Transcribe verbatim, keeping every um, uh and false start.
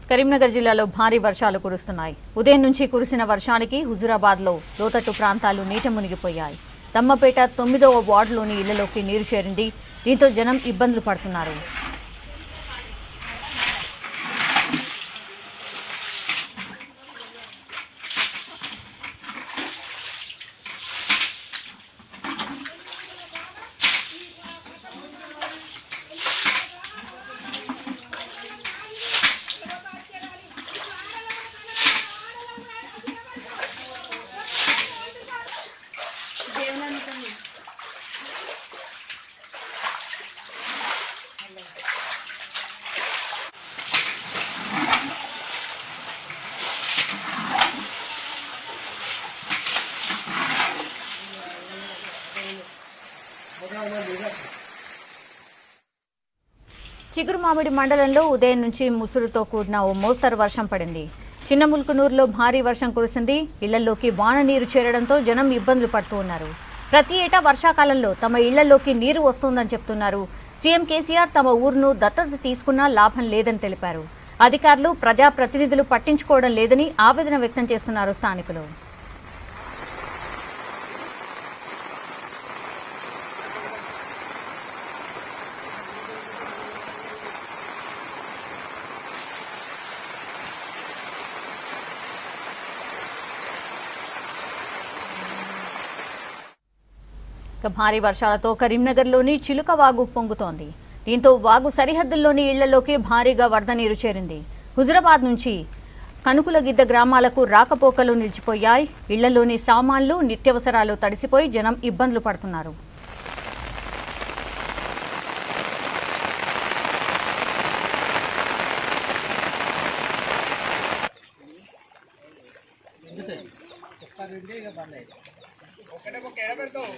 కరీంనగర్ జిల్లాలో భారీ వర్షాలు కురుస్తున్నాయి. ఉదయం నుంచి కురిసిన వర్షానికి హుజూరాబాద్లో లోతట్టు ప్రాంతాలు నీట మునిగిపోయాయి. దమ్మపేట తొమ్మిదవ వార్డులోని ఇళ్లలోకి నీరు చేరింది. దీంతో జనం ఇబ్బందులు పడుతున్నారు. చిగురుమామిడి మండలంలో ఉదయం నుంచి ముసురుతో కూడిన ఓ మోస్తరు వర్షం పడింది. చిన్నముల్కునూరులో భారీ వర్షం కురిసింది. ఇళ్లలోకి వాన నీరు చేరడంతో జనం ఇబ్బందులు పడుతూ ఉన్నారు. ప్రతి ఏటా వర్షాకాలంలో తమ ఇళ్లలోకి నీరు వస్తుందని చెప్తున్నారు. సీఎం కేసీఆర్ తమ ఊరును దత్తత తీసుకున్నా లాభం లేదని తెలిపారు. అధికారులు ప్రజాప్రతినిధులు పట్టించుకోవడం లేదని ఆవేదన వ్యక్తం చేస్తున్నారు స్థానికులు. భారీ వర్షాలతో కరీంనగర్లోని చిలుక వాగు పొంగుతోంది. దీంతో వాగు సరిహద్దుల్లోని ఇళ్లలోకి భారీగా వరద నీరు చేరింది. హుజూరాబాద్ నుంచి కనుకులగిద్ద గ్రామాలకు రాకపోకలు నిలిచిపోయాయి. ఇళ్లలోని సామాన్లు నిత్యావసరాలు తడిసిపోయి జనం ఇబ్బందులు పడుతున్నారు. ఒకటే ఒక ఎడ పెడతావు